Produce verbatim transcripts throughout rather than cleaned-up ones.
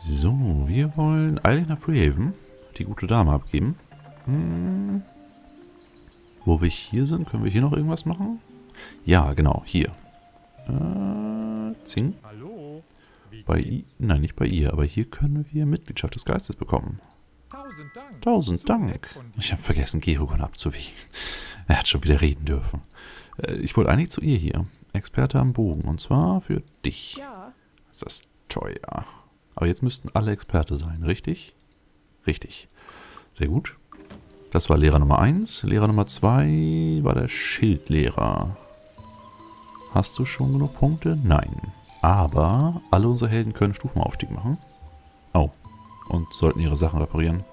So, wir wollen eigentlich nach Freehaven die gute Dame abgeben. Hm. Wo wir hier sind, können wir hier noch irgendwas machen? Ja, genau, hier. Äh, Zing. Hallo? Wie Bei geht's? ihr, nein, nicht bei ihr, aber hier können wir Mitgliedschaft des Geistes bekommen. Tausend Dank. Tausend So Dank. nett von dir. Ich habe vergessen, Gerogon abzuwählen. Er hat schon wieder reden dürfen. Äh, ich wollte eigentlich zu ihr hier. Experte am Bogen. Und zwar für dich. Ja, Das ist teuer. Aber jetzt müssten alle Experte sein, richtig? Richtig. Sehr gut. Das war Lehrer Nummer eins. Lehrer Nummer zwei war der Schildlehrer. Hast du schon genug Punkte? Nein. Aber alle unsere Helden können Stufenaufstieg machen. Oh. Und sollten ihre Sachen reparieren.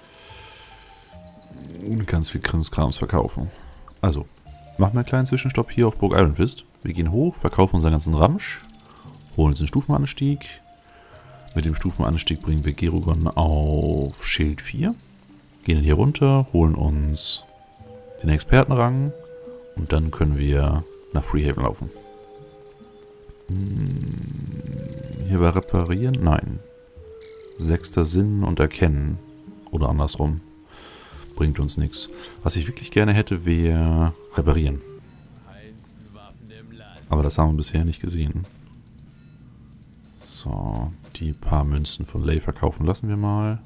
Und ganz viel Krimskrams verkaufen. Also, machen wir einen kleinen Zwischenstopp hier auf Burg Iron Fist. Wir gehen hoch, verkaufen unseren ganzen Ramsch, holen uns den Stufenanstieg. Mit dem Stufenanstieg bringen wir Gerogon auf Schild vier. Gehen dann hier runter, holen uns den Expertenrang und dann können wir nach Freehaven laufen. Hm, hier war Reparieren? Nein. Sechster Sinn und Erkennen. Oder andersrum. Bringt uns nichts. Was ich wirklich gerne hätte, wäre Reparieren. Aber das haben wir bisher nicht gesehen. So, die paar Münzen von Lay verkaufen lassen wir mal.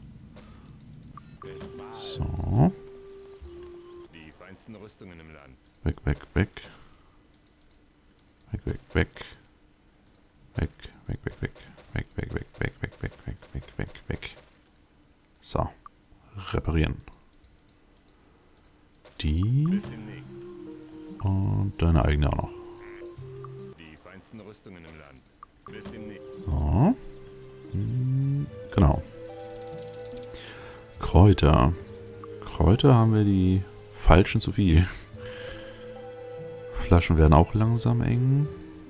So. Die feinsten Rüstungen im Land. Weg, weg, weg. Weg, weg, weg. Weg, weg, weg, weg. Weg, weg, weg, weg, weg, weg, weg, weg, weg, weg. So. Reparieren. Die. Bis demnächst. Und deine eigene auch noch. Die feinsten Rüstungen im Land. Bis demnächst. So. Hm, genau. Kräuter. Kräuter haben wir die falschen zu viel. Flaschen werden auch langsam eng.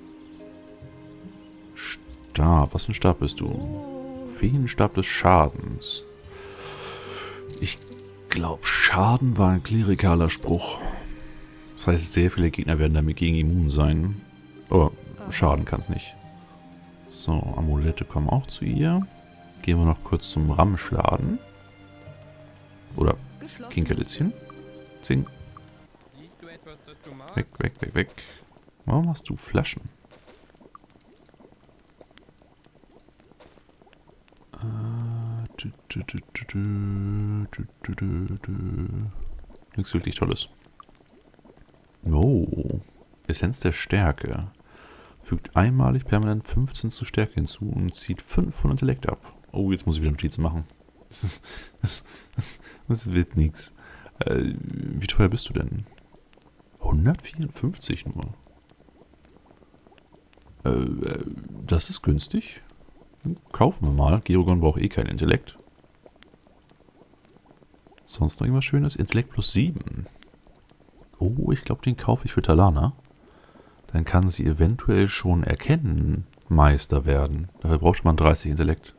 Stab. Was für ein Stab bist du? Feenstab des Schadens. Ich glaube, Schaden war ein klerikaler Spruch. Das heißt, sehr viele Gegner werden damit gegen immun sein. Aber Schaden kann es nicht. So, Amulette kommen auch zu ihr. Gehen wir noch kurz zum Ramschladen. Oder geschlossen. Kinkerlitzchen. Zing. Weg, weg, weg, weg. Warum hast du Flaschen? Äh, du, du, du, du, du, du, du, du, du. Nichts wirklich Tolles. Oh. Essenz der Stärke. Fügt einmalig permanent fünfzehn zur Stärke hinzu und zieht fünf von Intellekt ab. Oh, jetzt muss ich wieder Notizen machen. Das ist, das, das, das wird nix. Äh, wie teuer bist du denn? hundertvierundfünfzig nur. Äh, äh, das ist günstig. Kaufen wir mal. Gerogon braucht eh kein Intellekt. Sonst noch irgendwas Schönes? Intellekt plus sieben. Oh, ich glaube, den kaufe ich für Talana. Dann kann sie eventuell schon erkennen Meister werden. Dafür braucht man dreißig Intellekt.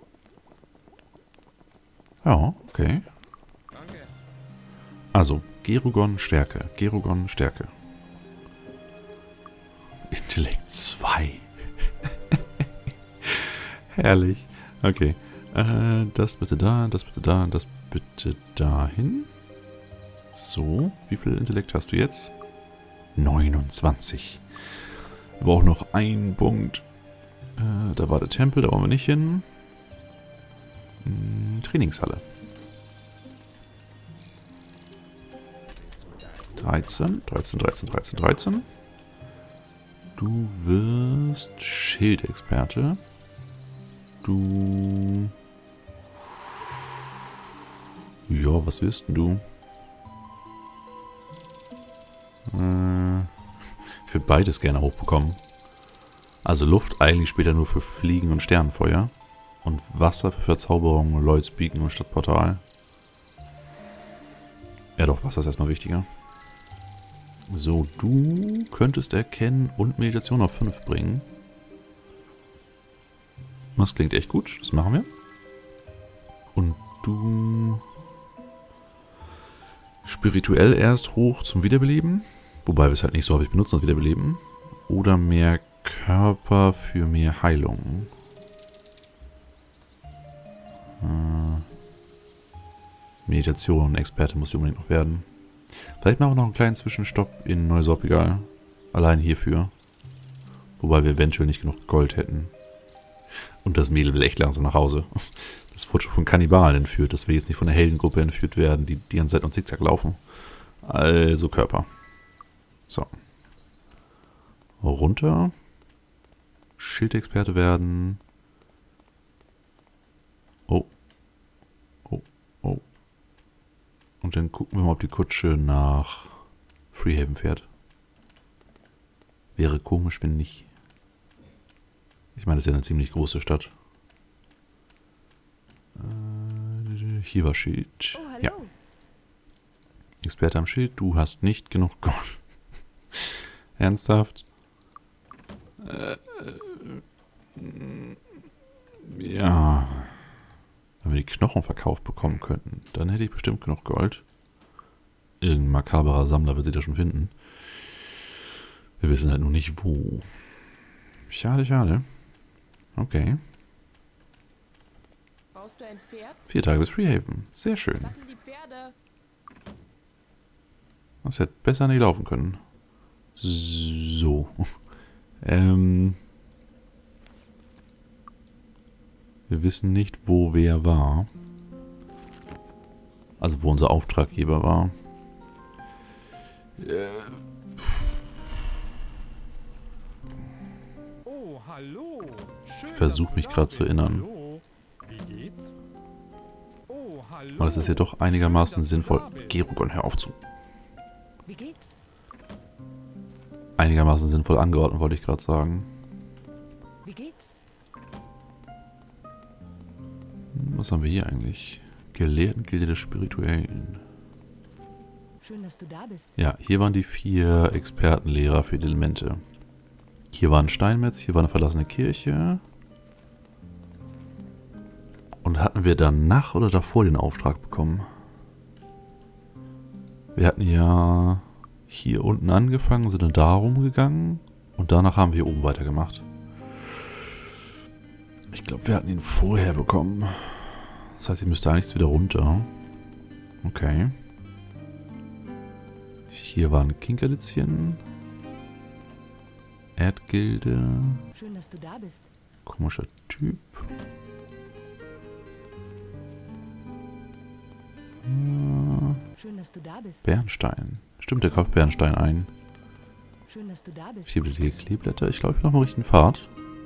Ja, okay. Danke. Also, Gerogon Stärke. Gerogon Stärke. Intellekt zwei. Herrlich. Okay. Äh, das bitte da, das bitte da, das bitte dahin. So, wie viel Intellekt hast du jetzt? neunundzwanzig. Wir brauchen noch einen Punkt. Äh, da war der Tempel, da wollen wir nicht hin. Hm, Trainingshalle. dreizehn, dreizehn, dreizehn, dreizehn, dreizehn. Du wirst Schildexperte. Du... Ja, was wirst denn du? Äh, ich würde beides gerne hochbekommen. Also Luft eigentlich später nur für Fliegen und Sternenfeuer. Und Wasser für Verzauberung, Lloyds Beacon und Stadtportal. Ja doch, Wasser ist erstmal wichtiger. So, du könntest Erkennen und Meditation auf fünf bringen. Das klingt echt gut, das machen wir. Und du... Spirituell erst hoch zum Wiederbeleben. Wobei wir es halt nicht so häufig benutzen, das Wiederbeleben. Oder mehr Körper für mehr Heilung. Meditation-Experte muss ich unbedingt noch werden. Vielleicht machen wir noch einen kleinen Zwischenstopp in Neusorpigal. Allein hierfür. Wobei wir eventuell nicht genug Gold hätten. Und das Mädel will echt langsam nach Hause. Das wurde schon von Kannibalen entführt, dass wir jetzt nicht von der Heldengruppe entführt werden, die die ganze Zeit um Zickzack laufen. Also Körper. So. Runter. Schildexperte werden. Oh. Oh. Oh. Und dann gucken wir mal, ob die Kutsche nach Freehaven fährt. Wäre komisch, wenn nicht. Ich meine, das ist ja eine ziemlich große Stadt. Äh, hier war Schild. Oh, hallo. Ja. Experte am Schild, du hast nicht genug Gold. Ernsthaft? Äh, ja. Wenn wir die Knochen verkauft bekommen könnten, dann hätte ich bestimmt genug Gold. Irgendein makaberer Sammler wird sie da schon finden. Wir wissen halt nur nicht wo. Schade, schade. Okay. Brauchst du ein Pferd? Vier Tage bis Freehaven. Sehr schön. Sattel die Pferde. Das hätte besser nicht laufen können. So. ähm. Wir wissen nicht, wo wer war. Also wo unser Auftraggeber war. Äh. Oh, hallo. Schön, Ich versuche mich gerade zu erinnern. Hallo. Wie geht's? Oh, hallo. Aber das ist ja doch einigermaßen sinnvoll. Gerugon, hör auf zu. Wie geht's? Einigermaßen sinnvoll angeordnet, wollte ich gerade sagen. Wie geht's? Was haben wir hier eigentlich? Gelehrtengilde des Spirituellen. Schön, dass du da bist. Ja, hier waren die vier Expertenlehrer für die Elemente. Hier war ein Steinmetz, hier war eine verlassene Kirche. Und hatten wir danach oder davor den Auftrag bekommen? Wir hatten ja hier unten angefangen, sind dann da rumgegangen und danach haben wir oben weitergemacht. Ich glaube, wir hatten ihn vorher bekommen. Das heißt, ich müsste eigentlich wieder runter. Okay. Hier war ein Kinkerlitzchen. Erdgilde. Schön, dass du da bist. Komischer Typ. Schön, dass du da bist. Bernstein. Stimmt, der kauft Bernstein ein. Schön, dass du da bist. Vierblättige Kleeblätter. Ich glaube, ich bin auf dem richtigen Pfad.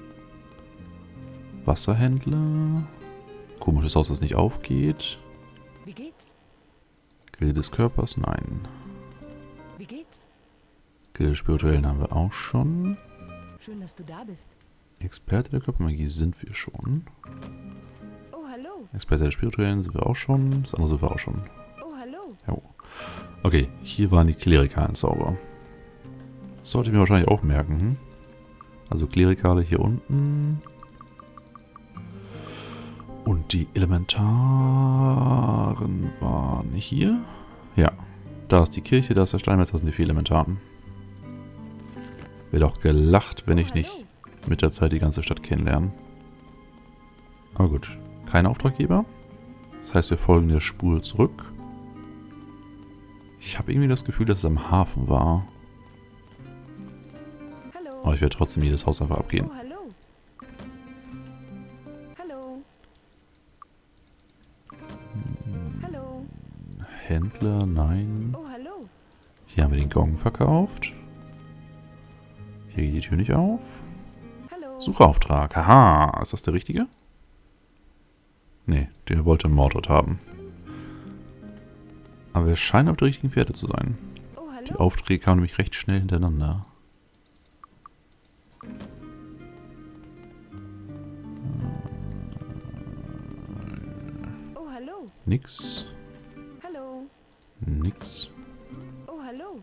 Wasserhändler. Komisches Haus, das nicht aufgeht. Wie geht's? Gilde des Körpers, nein. Wie geht's? Gilde des Spirituellen haben wir auch schon. Schön, dass du da bist. Experte der Körpermagie sind wir schon. Oh, hallo. Experte der Spirituellen sind wir auch schon. Das andere sind wir auch schon. Oh, hallo. Jo. Okay, hier waren die klerikalen Zauber. Das sollte ich mir wahrscheinlich auch merken. Hm? Also Klerikale hier unten. Und die Elementaren waren hier. Ja, da ist die Kirche, da ist der Steinmetz, das sind die vier Elementaren. Wird auch gelacht, wenn ich nicht mit der Zeit die ganze Stadt kennenlerne. Aber gut, kein Auftraggeber. Das heißt, wir folgen der Spur zurück. Ich habe irgendwie das Gefühl, dass es am Hafen war. Hallo. Aber ich werde trotzdem jedes Haus einfach abgehen. Oh, hallo. Hallo. Hallo. Händler, nein. Oh, hallo. Hier haben wir den Gong verkauft. Hier geht die Tür nicht auf. Hallo. Suchauftrag. Haha, ist das der richtige? Nee, der wollte Mordred haben. Aber wir scheinen auf der richtigen Fährte zu sein. Oh, Die hallo. Aufträge kamen nämlich recht schnell hintereinander. Oh, hallo. Nix. Hallo. Nix. Oh, hallo.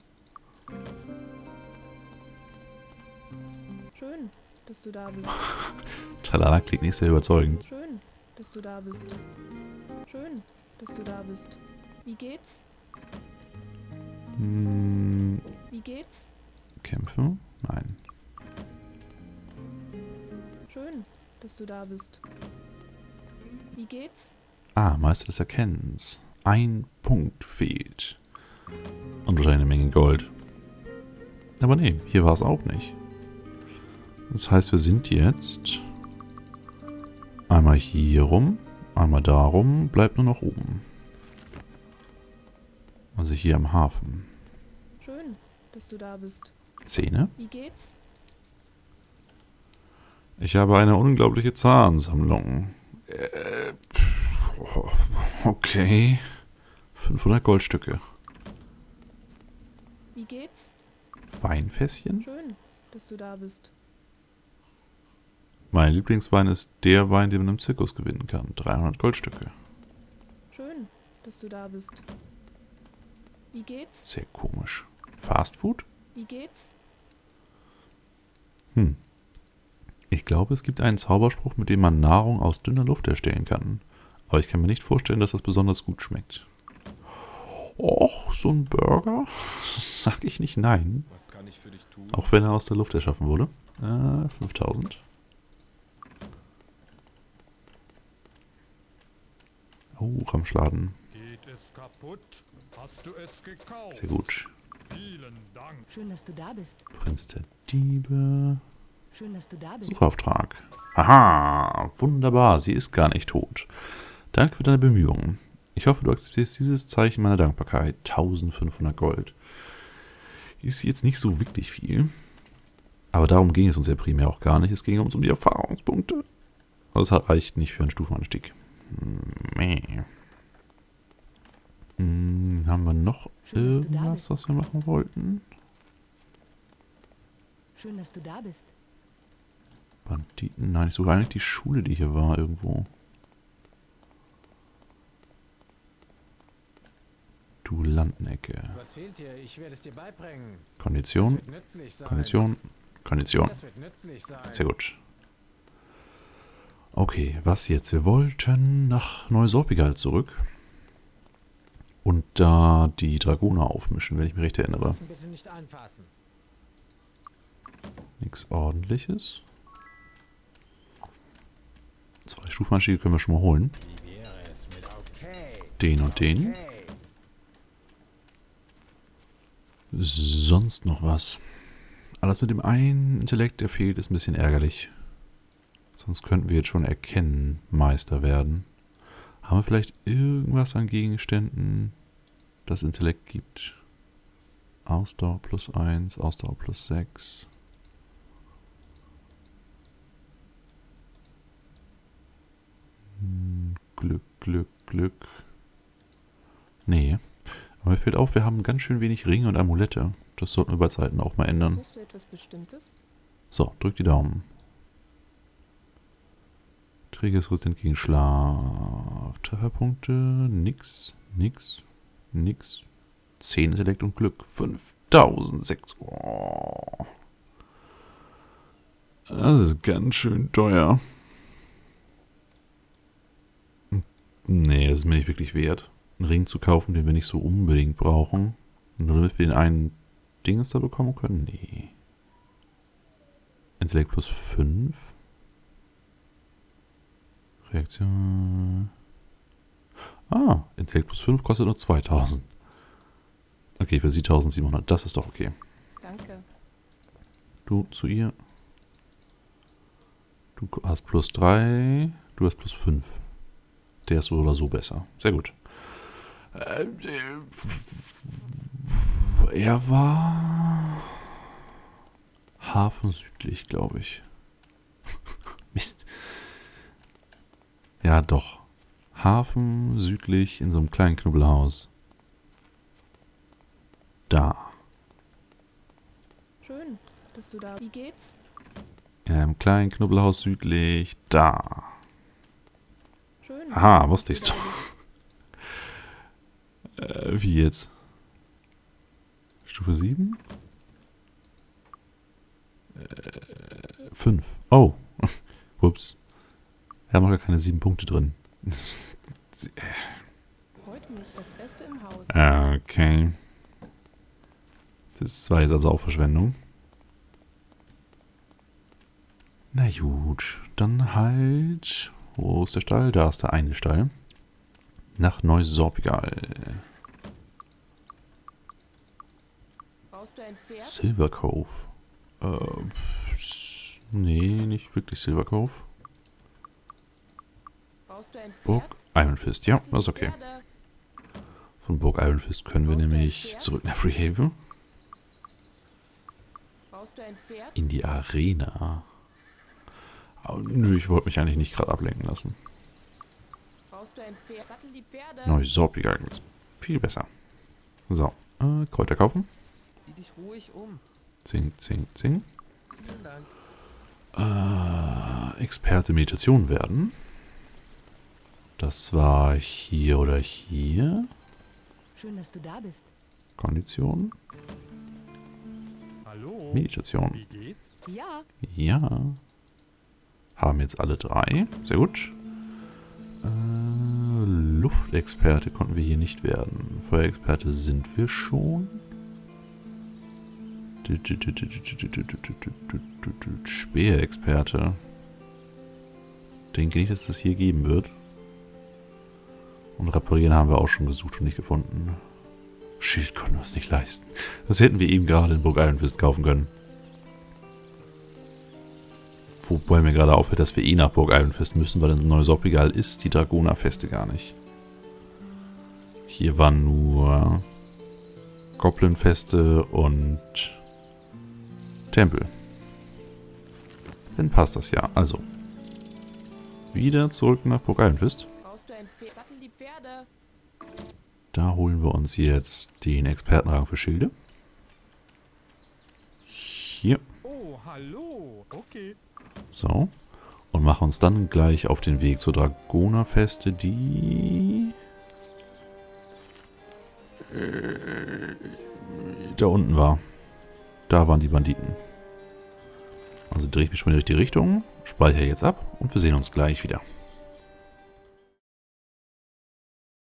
Schön, dass du da bist. Talala klingt nicht sehr überzeugend. Schön, dass du da bist. Schön, dass du da bist. Wie geht's? Hm, Wie geht's? Kämpfe? Nein. Schön, dass du da bist. Wie geht's? Ah, Meister des Erkennens. Ein Punkt fehlt. Und wahrscheinlich eine Menge Gold. Aber nee, hier war es auch nicht. Das heißt, wir sind jetzt einmal hier rum, einmal darum, bleibt nur noch oben. Also hier am Hafen. Schön, dass du da bist. Zähne? Wie geht's? Ich habe eine unglaubliche Zahnsammlung. Äh, okay. fünfhundert Goldstücke. Wie geht's? Weinfässchen? Schön, dass du da bist. Mein Lieblingswein ist der Wein, den man im Zirkus gewinnen kann. dreihundert Goldstücke. Schön, dass du da bist. Wie geht's? Sehr komisch. Fast Food? Wie geht's? Hm. Ich glaube, es gibt einen Zauberspruch, mit dem man Nahrung aus dünner Luft erstellen kann. Aber ich kann mir nicht vorstellen, dass das besonders gut schmeckt. Och, so ein Burger? Sag ich nicht nein. Was kann ich für dich tun? Auch wenn er aus der Luft erschaffen wurde. Äh, fünftausend. Oh, Ramschladen. Geht es kaputt? Hast du es gekauft? Sehr gut. Vielen Dank. Schön, dass du da bist. Prinz der Diebe. Schön, dass du da bist. Suchauftrag. Aha, wunderbar. Sie ist gar nicht tot. Danke für deine Bemühungen. Ich hoffe, du akzeptierst dieses Zeichen meiner Dankbarkeit. eintausendfünfhundert Gold. Ist jetzt nicht so wirklich viel. Aber darum ging es uns ja primär auch gar nicht. Es ging uns um die Erfahrungspunkte. Aber das reicht nicht für einen Stufenanstieg. Meh. Hm, haben wir noch Schön, dass du da irgendwas, bist. was wir machen wollten? Schön, dass du da bist. Banditen? Nein, ich suche eigentlich die Schule, die hier war irgendwo. Du Landnecke. Was fehlt dir? Ich werde es dir beibringen. Kondition, Das wird nützlich sein. Kondition, Kondition. Das wird nützlich sein. Sehr gut. Okay, was jetzt? Wir wollten nach Neusorpigal zurück. Und da die Dragoner aufmischen, wenn ich mich recht erinnere. Bitte nicht anfassen. Nichts Ordentliches. Zwei Stufenanstiege können wir schon mal holen. Wie wäre es mit okay? Den und den. Okay. Sonst noch was. Alles mit dem einen Intellekt, der fehlt, ist ein bisschen ärgerlich. Sonst könnten wir jetzt schon erkennen, Meister werden. Haben wir vielleicht irgendwas an Gegenständen, das Intellekt gibt? Ausdauer plus eins, Ausdauer plus sechs. Hm, Glück, Glück, Glück. Nee. Aber mir fällt auf, wir haben ganz schön wenig Ringe und Amulette. Das sollten wir bei Zeiten auch mal ändern. Suchst du etwas Bestimmtes? So, drück die Daumen. Träges Resistent gegen Schlaf. Trefferpunkte. Nix. Nix. Nix. zehn Intellekt und Glück. fünftausendsechs. Oh. Das ist ganz schön teuer. Nee, das ist mir nicht wirklich wert, einen Ring zu kaufen, den wir nicht so unbedingt brauchen. Nur damit wir den einen Dinges da bekommen können? Nee. Intellekt plus fünf. Reaktion. Ah, Intellekt plus fünf kostet nur zweitausend. Okay, für sie eintausendsiebenhundert. Das ist doch okay. Danke. Du zu ihr. Du hast plus drei. Du hast plus fünf. Der ist so oder so besser. Sehr gut. Äh, er war Hafen südlich, glaube ich. Mist. Ja, doch. Hafen südlich in so einem kleinen Knubbelhaus. Da. Schön, dass du da... Wie geht's? In einem kleinen Knubbelhaus südlich. Da. Schön. Aha, wusste ich's dass du doch. da bist. Äh, wie jetzt? Stufe sieben? Äh, fünf. Oh. Ups. Wir haben noch gar keine sieben Punkte drin. Freut mich, das Beste im Haus. Okay. Das war jetzt also auch Verschwendung. Na gut, dann halt... Wo ist der Stall? Da ist der eine Stall. nach Neusorpigal. Brauchst du ein Pferd? Silver Cove. Äh, pff, nee, nicht wirklich Silver Cove. Brauchst du ein Pferd? Burg Iron Fist, ja, das ist okay. Pferde. Von Burg Iron Fist können wir Brauchst du ein nämlich Pferd? zurück nach Freehaven. Brauchst du ein Pferd? In die Arena. Aber nö, ich wollte mich eigentlich nicht gerade ablenken lassen. Brauchst du ein Pferd? Sattel die Pferde. Neusorpigal ist viel besser. So, äh, Kräuter kaufen. Sieh dich ruhig um. Zing, zing, zing. Vielen Dank. Äh, Experte Meditation werden. Das war hier oder hier. Schön, dass du da bist. Kondition. Hallo. Meditation. Wie geht's? Ja, Ja. Haben jetzt alle drei. Sehr gut. Äh, Luftexperte konnten wir hier nicht werden. Feuerexperte sind wir schon. Speerexperte. Denke nicht, dass es das hier geben wird. Und reparieren haben wir auch schon gesucht und nicht gefunden. Schild konnten wir uns nicht leisten. Das hätten wir eben gerade in Burg Iron Fist kaufen können. Wobei mir gerade auffällt, dass wir eh nach Burg Iron Fist müssen, weil in Neusorpigal ist die Dragoner-Feste gar nicht. Hier waren nur Goblin-Feste und Tempel. Dann passt das ja. Also, wieder zurück nach Burg Iron Fist. Brauchst du ein Pferd? Sattel die Pferde. Da holen wir uns jetzt den Expertenrang für Schilde. Hier. Oh, hallo. Okay. So. Und machen uns dann gleich auf den Weg zur Dragoner-Feste, die äh, da unten war. Da waren die Banditen. Also drehe ich mich schon in die richtige Richtung, speichere jetzt ab und wir sehen uns gleich wieder.